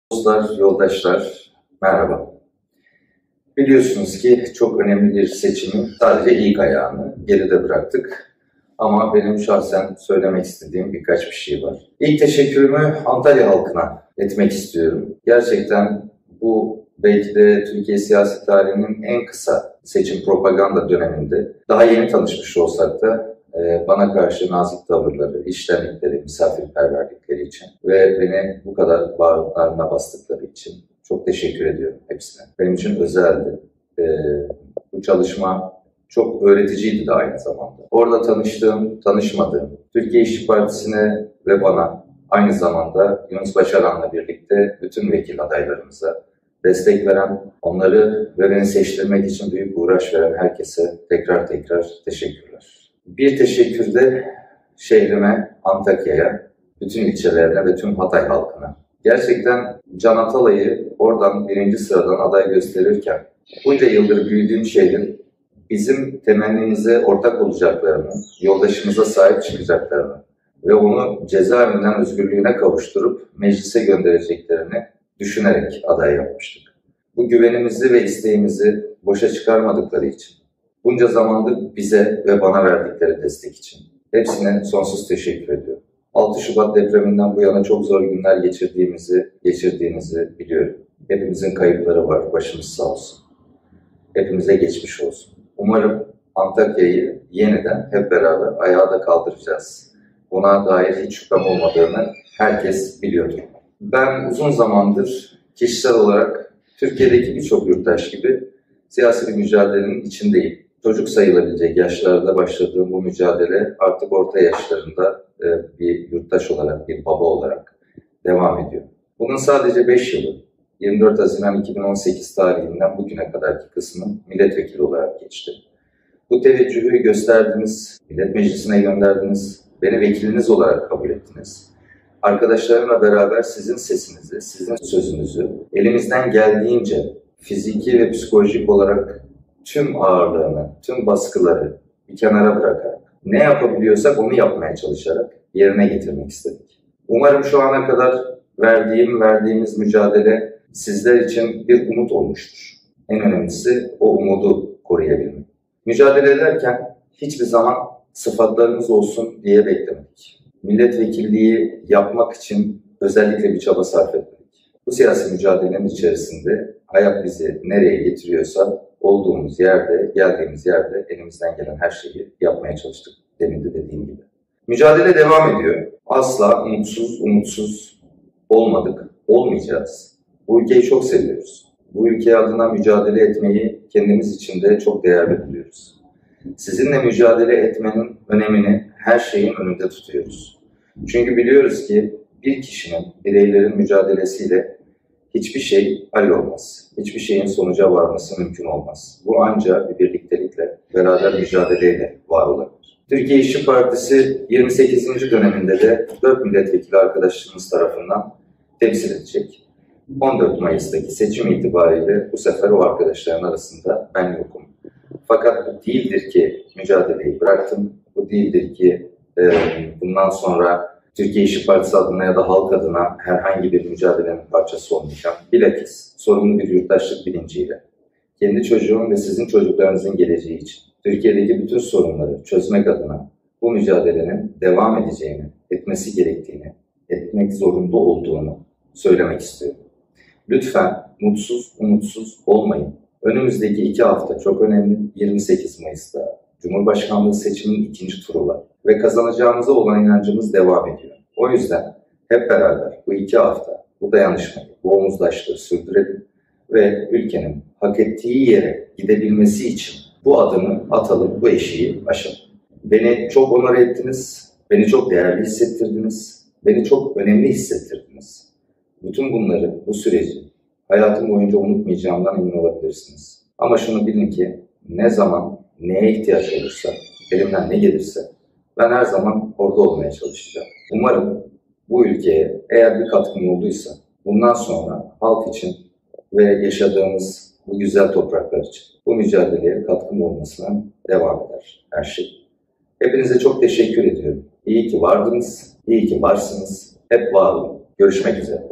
Dostlar, yoldaşlar, merhaba. Biliyorsunuz ki çok önemli bir seçimin sadece ilk ayağını geride bıraktık. Ama benim şahsen söylemek istediğim birkaç bir şey var. İlk teşekkürümü Antalya halkına etmek istiyorum. Gerçekten bu belki de Türkiye siyasi tarihinin en kısa seçim propaganda döneminde daha yeni tanışmış olsak da bana karşı nazik tavırları, içtenlikleri, misafirperverlikleri için ve beni bu kadar bağrına bastıkları için çok teşekkür ediyorum hepsine. Benim için özeldi. Bu çalışma çok öğreticiydi de aynı zamanda. Orada tanıştığım, tanışmadığım, Türkiye İşçi Partisi'ne ve bana aynı zamanda Yunus Başaran'la birlikte bütün vekil adaylarımıza destek veren, onları ve beni seçtirmek için büyük uğraş veren herkese tekrar teşekkürler. Bir teşekkür de şehrime, Antakya'ya, bütün ilçelerine ve tüm Hatay halkına. Gerçekten Can Atalay'ı oradan birinci sıradan aday gösterirken bunca yıldır büyüdüğüm şehrin bizim temennimize ortak olacaklarını, yoldaşımıza sahip çıkacaklarını ve onu cezaevinden özgürlüğüne kavuşturup meclise göndereceklerini düşünerek aday yapmıştık. Bu güvenimizi ve isteğimizi boşa çıkarmadıkları için, bunca zamandır bize ve bana verdikleri destek için hepsine sonsuz teşekkür ediyorum. 6 Şubat depreminden bu yana çok zor günler geçirdiğinizi biliyorum. Hepimizin kayıpları var, başımız sağ olsun. Hepimize geçmiş olsun. Umarım Antakya'yı yeniden hep beraber ayağa da kaldıracağız. Buna dair hiç şüphem olmadığını herkes biliyordur. Ben uzun zamandır kişisel olarak Türkiye'deki birçok yurttaş gibi siyasi bir mücadelenin içindeyim. Çocuk sayılabilecek yaşlarda başladığım bu mücadele artık orta yaşlarında bir yurttaş olarak, bir baba olarak devam ediyor. Bunun sadece 5 yılı, 24 Haziran 2018 tarihinden bugüne kadarki kısmı milletvekili olarak geçti. Bu teveccühü gösterdiniz, millet meclisine gönderdiniz, beni vekiliniz olarak kabul ettiniz. Arkadaşlarımla beraber sizin sesinizi, sizin sözünüzü elimizden geldiğince fiziki ve psikolojik olarak tüm ağırlığını, tüm baskıları bir kenara bırakarak, ne yapabiliyorsak onu yapmaya çalışarak yerine getirmek istedik. Umarım şu ana kadar verdiğimiz mücadele sizler için bir umut olmuştur. En önemlisi o umudu koruyabilmek. Mücadele ederken hiçbir zaman sıfatlarımız olsun diye beklemedik. Milletvekilliği yapmak için özellikle bir çaba sarf etmedik. Bu siyasi mücadelenin içerisinde hayat bizi nereye getiriyorsa olduğumuz yerde, geldiğimiz yerde elimizden gelen her şeyi yapmaya çalıştık. Demin de dediğim gibi. Mücadele devam ediyor. Asla umutsuz olmadık, olmayacağız. Bu ülkeyi çok seviyoruz. Bu ülke adına mücadele etmeyi kendimiz için de çok değerli buluyoruz. Sizinle mücadele etmenin önemini her şeyin önünde tutuyoruz. Çünkü biliyoruz ki bir kişinin, bireylerin mücadelesiyle hiçbir şey hallolmaz. Hiçbir şeyin sonuca varması mümkün olmaz. Bu ancak bir birliktelikle, beraber mücadeleyle var olabilir. Türkiye İşçi Partisi 28. döneminde de 4 milletvekili arkadaşlarımız tarafından temsil edecek. 14 Mayıs'taki seçim itibariyle bu sefer o arkadaşların arasında ben yokum. Fakat bu değildir ki mücadeleyi bıraktım. Bu değildir ki bundan sonra Türkiye İşçi Partisi adına ya da halk adına herhangi bir mücadelenin parçası olmayacağım. Bilakis sorumlu bir yurttaşlık bilinciyle, kendi çocuğum ve sizin çocuklarınızın geleceği için Türkiye'deki bütün sorunları çözmek adına bu mücadelenin devam edeceğini, etmesi gerektiğini, etmek zorunda olduğunu söylemek istiyorum. Lütfen umutsuz olmayın. Önümüzdeki 2 hafta çok önemli. 28 Mayıs'ta Cumhurbaşkanlığı seçiminin 2. turu var ve kazanacağımıza olan inancımız devam ediyor. O yüzden hep beraber bu 2 hafta bu dayanışmayı, bu omuzdaşlığı sürdürelim ve ülkenin hak ettiği yere gidebilmesi için bu adımı atalım, bu eşiği aşalım. Beni çok onur ettiniz, beni çok değerli hissettirdiniz, beni çok önemli hissettirdiniz. Bütün bunları, bu süreci hayatım boyunca unutmayacağımdan emin olabilirsiniz. Ama şunu bilin ki ne zaman, neye ihtiyaç olursa, elimden ne gelirse ben her zaman orada olmaya çalışacağım. Umarım bu ülkeye eğer bir katkım olduysa bundan sonra halk için ve yaşadığımız bu güzel topraklar için bu mücadeleye katkım olmasına devam eder her şey. Hepinize çok teşekkür ediyorum. İyi ki vardınız, iyi ki varsınız. Hep var olun. Görüşmek üzere.